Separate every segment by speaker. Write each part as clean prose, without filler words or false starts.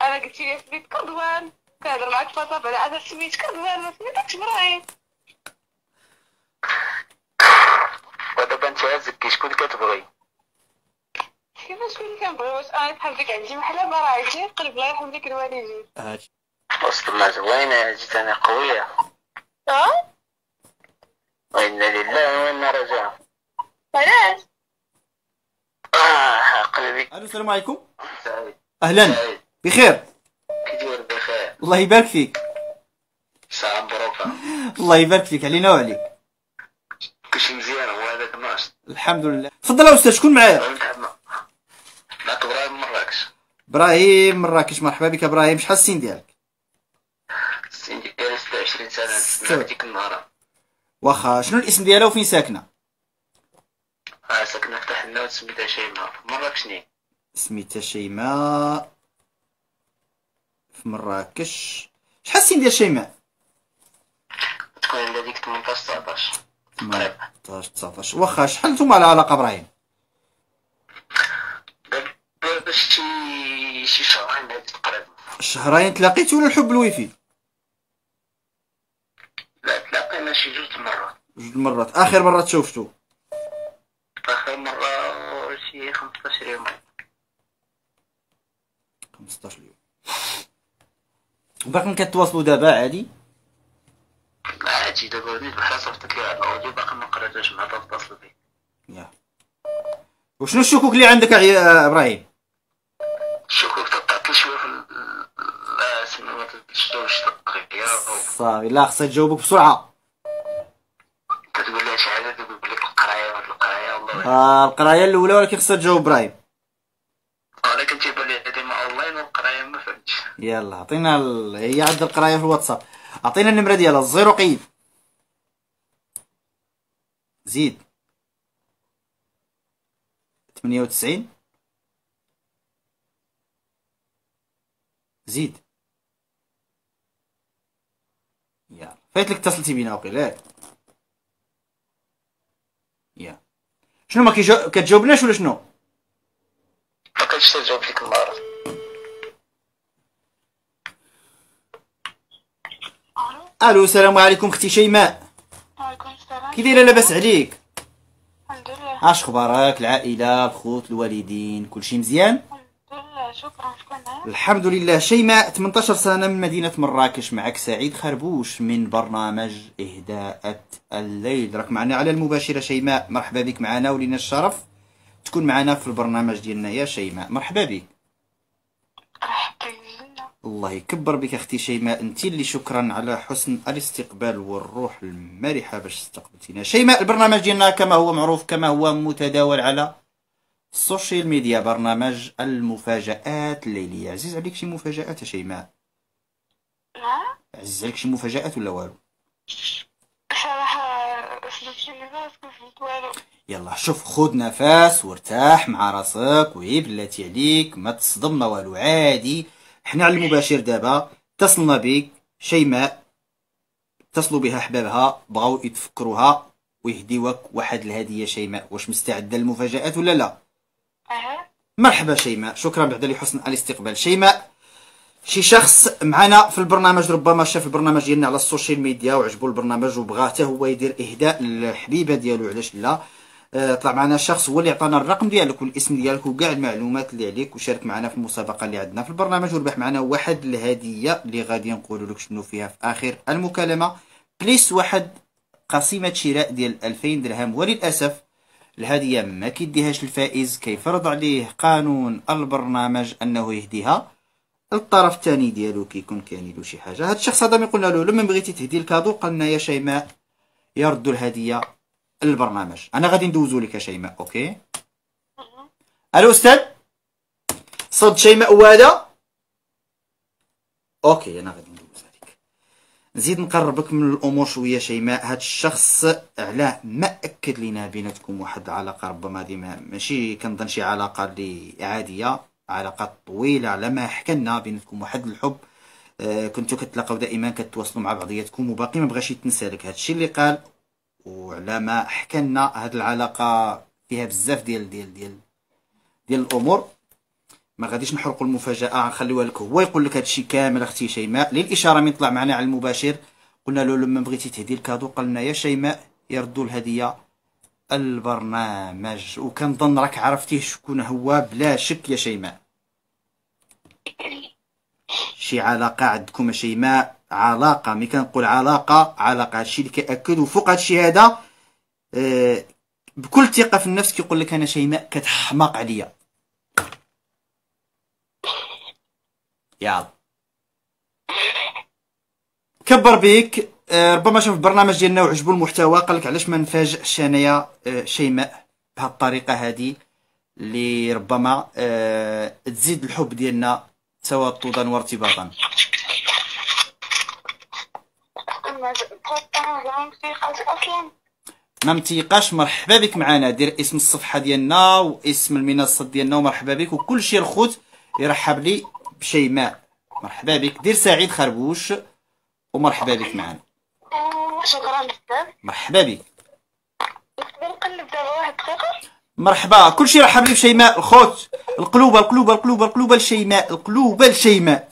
Speaker 1: انا قلت لي سميت كضوان، كنهضر معاك في واتساب على اساس سميت كضوان، ما سميتكش ابراهيم.
Speaker 2: ودابا انت عازك شكون كتبغي؟
Speaker 1: كيفاش كنت كنبغي؟ واش انا بحال ديك عندي محلة ما راه عندي قلب الله يرحم ديك الوالدين.
Speaker 2: وسط ما زوينة جيت انا قوية.
Speaker 1: اه
Speaker 2: وإنا لله وإنا راجعون.
Speaker 1: علاش؟
Speaker 2: قلبي.
Speaker 3: الو السلام عليكم.
Speaker 2: سعيد.
Speaker 3: اهلا.
Speaker 2: سعيد.
Speaker 3: بخير.
Speaker 2: كي داير؟ بخير.
Speaker 3: الله يبارك فيك.
Speaker 2: ساعة مبروكة.
Speaker 3: الله يبارك فيك علينا وعليك.
Speaker 2: كلشي مزيان، هو هذاك الناشط.
Speaker 3: الحمد لله. تفضل يا استاذ، شكون معايا؟
Speaker 2: معك ابراهيم من مراكش.
Speaker 3: ابراهيم مراكش، مرحبا بك ابراهيم. شحال السن ديالك؟
Speaker 2: السن ديالي 26 سنة. نسمع ديك النهار.
Speaker 3: واخا، شنو الاسم ديالها وفين ساكنه؟
Speaker 2: ساكنة في حنا وسميتها شيماء في مراكش. نين
Speaker 3: سميتها شيماء في مراكش. شحال السن ديال شيماء؟
Speaker 2: تكون عندها ديك 18 19 تقريبا.
Speaker 3: 18 19. واخا، شحال نتوما على علاقه ابراهيم؟
Speaker 2: دابا شي شهرين هادي تقريبا.
Speaker 3: شهرين تلاقيتوا ولا الحب الويفي؟
Speaker 2: لا تلاقينا شي جوج مرات.
Speaker 3: جوج مرات. اخر مره تشوفتو؟
Speaker 2: آخر مرة شي 15 يوم.
Speaker 3: 15 يوم. باقيين كتواصلوا دابا عادي؟
Speaker 2: عادي دابا نيت بحال صيفطت ليها الاوديو باقي ما قريتهاش مع تتصل بي.
Speaker 3: يا وشنو الشكوك اللي عندك يا ابراهيم؟
Speaker 2: الشكوك تقطعت شويه في الاسم، ما تشدوش دقيقه.
Speaker 3: صافي، لا خصها تجاوبك بسرعه.
Speaker 2: كتقول لها شي حاجه تقول لك القرايه وهاد القرايه والله.
Speaker 3: القرايه الاولى، ولكن خصها تجاوب ابراهيم.
Speaker 2: ولكن تيبان لي ديما اونلاين والقرايه ما فهمتش.
Speaker 3: يلا عطينا هي عند القرايه في الواتساب. عطينا النمره ديالها. الزيرو قيد. زيد 98. زيد. يلا فايت لك اتصلتي بينا وقيلا. يا شنو ما كتجاوبناش ولا شنو؟
Speaker 2: ما كنتش تجاوب ديك المره.
Speaker 3: الو السلام عليكم اختي شيماء.
Speaker 1: وعليكم السلام.
Speaker 3: كي دايره؟ لاباس عليك؟
Speaker 1: الحمد لله.
Speaker 3: اش اخبارك؟ العائله، الخوت، الوالدين، كلشي مزيان؟
Speaker 1: الحمد لله. شكرا. شكون معاك؟
Speaker 3: الحمد لله. شيماء 18 سنه من مدينه مراكش. معك سعيد خربوش من برنامج اهداء الليل. راك معنا على المباشره شيماء. مرحبا بك معنا، ولينا الشرف تكون معنا في البرنامج ديالنا يا شيماء. مرحبا بك.
Speaker 1: رحبتي بالجنة.
Speaker 3: الله يكبر بك اختي شيماء، انت اللي شكرا على حسن الاستقبال والروح المرحه باش استقبلتينا. شيماء البرنامج ديالنا كما هو معروف، كما هو متداول على السوشيال ميديا، برنامج المفاجآت الليليه. عزيز عليك شي مفاجآت يا شيماء؟
Speaker 1: نعم.
Speaker 3: عزيز عليك شي مفاجآت ولا والو؟
Speaker 1: صراحة سلمتيني ما فهمت والو.
Speaker 3: يلا شوف، خذ نفس وارتاح مع راسك وهي بلاتي عليك، ما تصدم ما والو، عادي. حنا على المباشر دابا. اتصلنا بك شيماء، اتصلوا بها احبابها، بغاو يتفكروها ويهديوك واحد الهديه. شيماء واش مستعده للمفاجات ولا لا؟ مرحبا شيماء، شكرا بعد لحسن الاستقبال. شيماء شي شخص معنا في البرنامج ربما شاف البرنامج ديالنا على السوشيال ميديا وعجبو البرنامج وبغى حتى هو يدير اهداء للحبيبه ديالو، علاش لا؟ طلع معنا شخص هو اللي عطانا الرقم ديالك والاسم ديالك وكاع المعلومات اللي عليك، وشارك معنا في المسابقه اللي عندنا في البرنامج وربح معنا واحد الهديه اللي غادي نقولوا لك شنو فيها في اخر المكالمه. بليس واحد قسيمه شراء ديال 2000 درهم. وللاسف الهديه ما كيديهاش الفائز، كيفرض عليه قانون البرنامج انه يهديها. الطرف الثاني ديالو كيكون كاين له شي حاجه. هذا الشخص هذا قلنا له لما بغيتي تهدي الكادو قالنا يا شيماء يردوا الهديه البرنامج. انا غادي ندوزو لك يا شيماء. اوكي. الو استاذ، صد شيماء وهذا. اوكي انا غادي ندوز عليك. نزيد نقربك من الامور شويه شيماء. هذا الشخص علاه ما اكد لينا بيناتكم واحد العلاقه، ربما ديما ماشي كنظن شي علاقه اللي عاديه، علاقه طويله على ما حكى لنا بيناتكم واحد الحب. كنتو كتلاقاو دائما كتواصلوا مع بعضياتكم وباقي ما بغاش يتنسى لك هذا الشيء اللي قال. وعلى ما حكى لنا هاد العلاقه فيها بزاف ديال الامور. ما غاديش نحرقوا المفاجاه، نخليوها لك هو يقول لك هادشي كامل اختي شيماء. للاشاره من طلع معنا على المباشر قلنا له لما بغيتي تهدي الكادو قال لنا يا شيماء يردوا الهديه البرنامج، وكنظن راك عرفتيه شكون هو بلا شك يا شيماء. شي علاقه عندكم يا شيماء، علاقه ملي كنقول علاقه هادشي اللي كيأكد. وفوق هادشي هذا بكل ثقه في النفس كيقول لك انا شيماء كتحماق عليا. يلا كبر بيك. ربما شاف البرنامج ديالنا وعجبو المحتوى قال لك علاش ما نفاجئش انايا شيماء بهذه الطريقه هذه اللي ربما تزيد الحب ديالنا توطدا وارتباطا. ما متيقاش. مرحبا بك معنا، دير اسم الصفحه ديالنا واسم المنصه ديالنا ومرحبا بك، وكل شيء الخوت يرحب لي بشيماء. مرحبا بك. دير سعيد خربوش ومرحبا بك معنا.
Speaker 1: شكرا بزاف.
Speaker 3: مرحبا بك.
Speaker 1: نقدر نقلب دابا واحد دقيقة؟
Speaker 3: مرحبا. كل شيء رحب لي بشيماء الخوت. القلوبه لشيماء، القلوبه لشيماء.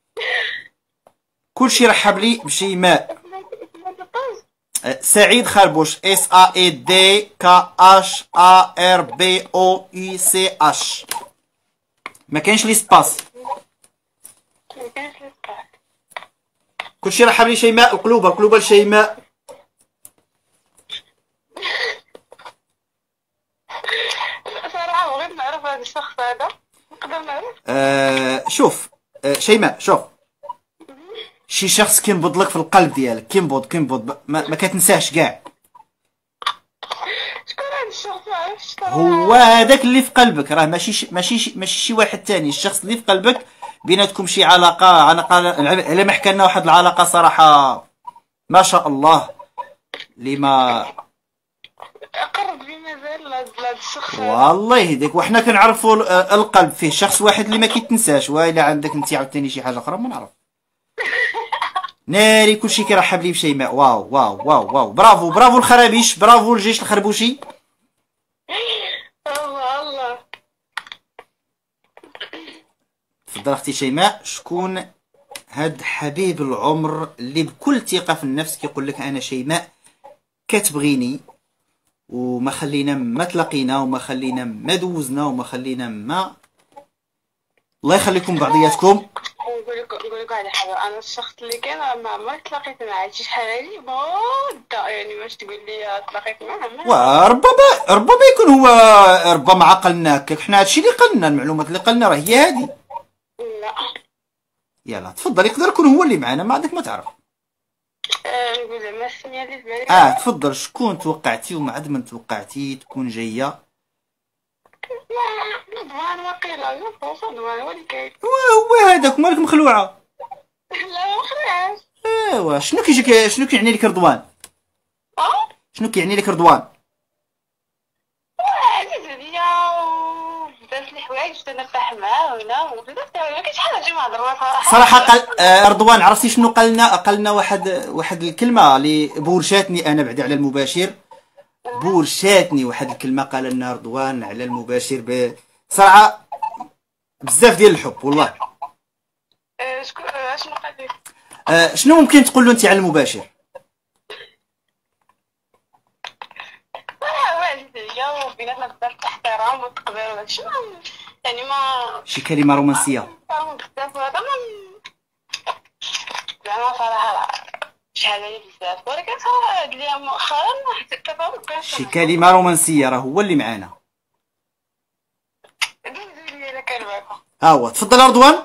Speaker 3: كل شيء رحب لي بشيماء. سعيد خربوش SAID KHARBOUICH. ما كاينش لي سباس. كل شيء رحب لي شيماء، القلوبه لشيماء.
Speaker 1: صراحة بغيت نعرف هذا الشخص هذا، نقدر نعرف؟
Speaker 3: شوف شيماء، شوف شي شخص كينبض لك في القلب ديالك، كينبض ما كتنساهش كاع.
Speaker 1: شكون هذا الشخص؟ معرفتش صراحة.
Speaker 3: هو هذاك اللي في قلبك، راه ماشي شي واحد تاني. الشخص اللي في قلبك بيناتكم شي علاقه على ما حكى لنا واحد العلاقه صراحه ما شاء الله اللي ما
Speaker 1: أقرب لي مازال لهذا الشخص هذا.
Speaker 3: والله يهديك. وحنا كنعرفوا القلب فيه شخص واحد اللي ما كيتنساش. والا عندك انت عاوتاني شي حاجه اخرى ما نعرف. ناري كلشي كيرحب لي بشيماء. واو واو واو واو، برافو الخرابيش، برافو الجيش الخربوشي.
Speaker 1: الله
Speaker 3: تفضل اختي شيماء. شكون هاد حبيب العمر اللي بكل ثقه في النفس كيقول لك انا شيماء كتبغيني وما خلينا ما تلاقينا وما خلينا ما دوزنا وما خلينا ما. الله يخليكم بعضياتكم.
Speaker 1: نقول لك على حاجه، انا الشخص اللي كان ما عمرك تلاقيت معاه شي شحال هادي مده، يعني باش تقول لي تلاقيت معاه
Speaker 3: وربما يكون هو ربما عقلنا هكاك. حنا هادشي اللي قلنا، المعلومات اللي قلنا راه هي هادي.
Speaker 1: لا
Speaker 3: يلا تفضل. يقدر يكون هو اللي معنا، ما عندك ما تعرف.
Speaker 1: نقول زعما السميه اللي في بالي.
Speaker 3: تفضل. شكون توقعتي وما عاد من توقعتي تكون جايه؟
Speaker 1: رضوان واقيلا. رضوان هو اللي كاين.
Speaker 3: هو هذاك مالك مخلوعه.
Speaker 1: لا ما خرعاش.
Speaker 3: ايوا شنو كيعني لك رضوان؟ شنو كيعني لك رضوان؟
Speaker 1: عزيز عليا وبزاف الحوايج باش نرتاح معاه هنا وبزاف ما كاينش حاجه ما هضروا
Speaker 3: صراحه قال رضوان عرفتي شنو قالنا واحد الكلمه اللي بورشاتني انا بعدي على المباشر. بورشاتني واحد الكلمه قال لنا رضوان على المباشر صراحه بزاف ديال الحب والله.
Speaker 1: شكون شنو قال لك؟
Speaker 3: شنو ممكن تقول له انت على المباشر؟
Speaker 1: عزيزية وبيناتنا بزاف الاحترام والتقدير وداكشي، يعني ما
Speaker 3: شي كلمه رومانسيه
Speaker 1: بزاف وهذا زعما صراحة شحال هادي بزاف، ولكن صراحة هاد الأيام مؤخرا حتى التفاهم كان
Speaker 3: شي كلمه رومانسيه راه هو اللي معانا.
Speaker 1: دوزو لي الا كان معاكم.
Speaker 3: ها هو. تفضل رضوان.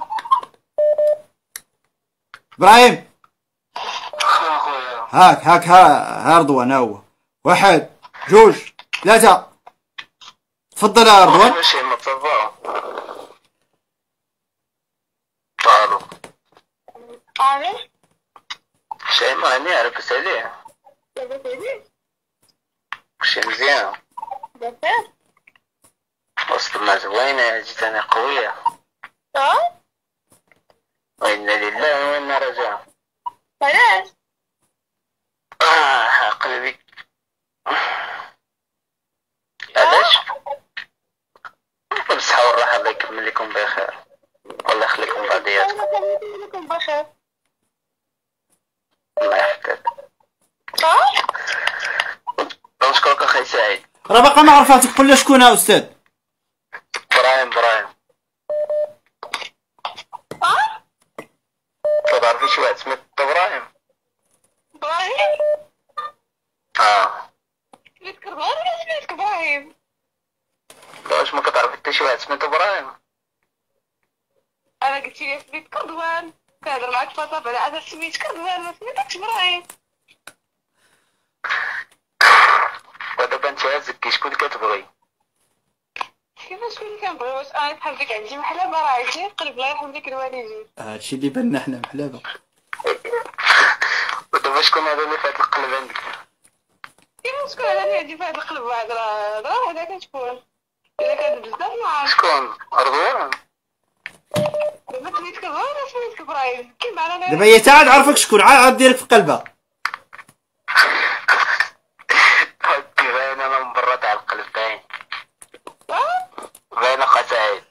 Speaker 3: ابراهيم هاك ها رضوان. ها هو. 1 2 3. تفضل يا رضوان.
Speaker 2: ماشي متفق. الو
Speaker 1: عارف
Speaker 2: شي ما نعرف عليه.
Speaker 1: لاباس عليك؟
Speaker 2: شي مزيان.
Speaker 1: بخير.
Speaker 2: وسط ما زوينة جيتني قوية. وإنا لله وإنا راجعون.
Speaker 1: علاش؟
Speaker 2: قلبي. علاش؟ بصحة والراحة الله يكمل لكم بخير. تحياتكم.
Speaker 1: لكم بخير.
Speaker 2: الله يحفظك. نشكرك اخي سعيد.
Speaker 3: راه باقا ما عرفاتك، قول لي شكون استاذ؟
Speaker 2: برايم. تعرفي شي واحد سميتو ابراهيم؟
Speaker 1: ابراهيم؟ سميتك ابراهيم ولا سميتك ابراهيم؟
Speaker 2: واش ما كتعرفي حتى شي واحد سميتو ابراهيم؟
Speaker 1: انا قلت لي سميتك رضوان، كنهضر معاك في واتساب على اساس سميتك رضوان ما سميتكش ابراهيم.
Speaker 2: ودابا انت زكي شكون اللي كتبغي؟
Speaker 1: كيفاش شكون اللي كنبغي؟ واش انا بحال ديك عندي محلبه راه عندي نقلب الله يرحم ديك الوالدين.
Speaker 3: هادشي اللي بان حنا محلابه.
Speaker 2: ودابا شكون هذا اللي فات القلب عندك؟
Speaker 1: كيفاش شكون هذا اللي عندي فهاد القلب واحد راه هذاك شكون؟ الا كان بزاف ما عرفت.
Speaker 2: شكون؟ رضوان؟
Speaker 1: دابا سميتك رضوان ولا سميتك ابراهيم؟ كيف معنا
Speaker 3: دابا هي تا عاد عرفك شكون، عاد ديرك في قلبها.
Speaker 2: باينه انا من برا تاع القلب باين. باينه اخا سعيد.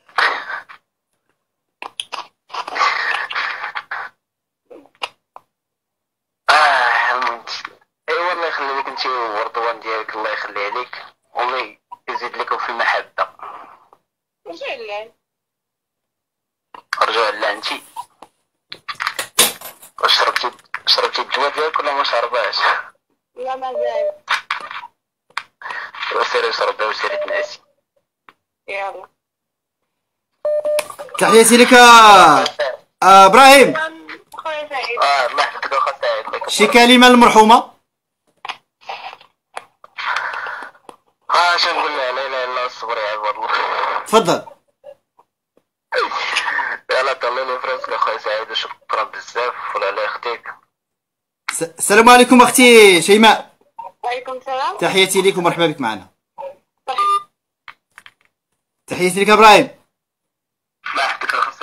Speaker 2: ايوا الله يخلي لك انت ورضوان ديالك، الله يخلي عليك والله يزيد لكم في المحبه.
Speaker 1: رجع لله.
Speaker 2: رجوع لله. انت واش شربتي الدواء ديالك ولا ما شرباش؟
Speaker 1: لا مازال.
Speaker 2: سيري شربها وسيري تنعسي.
Speaker 1: يلا.
Speaker 3: تحياتي لك ابراهيم.
Speaker 1: خويا سعيد.
Speaker 2: الله يحفظك اخا سعيد.
Speaker 3: شي كلمه للمرحومه؟
Speaker 2: شنو نقول لها؟ لا اله الا الله، الصبر يا عباد الله.
Speaker 3: تفضل.
Speaker 2: يلا طلع لي فراسك اخويا سعيد وشكرا بزاف ولا الله يخليك.
Speaker 3: السلام عليكم اختي شيماء.
Speaker 1: وعليكم السلام.
Speaker 3: تحياتي لك ومرحبا بك معنا. تحياتي لك ابراهيم.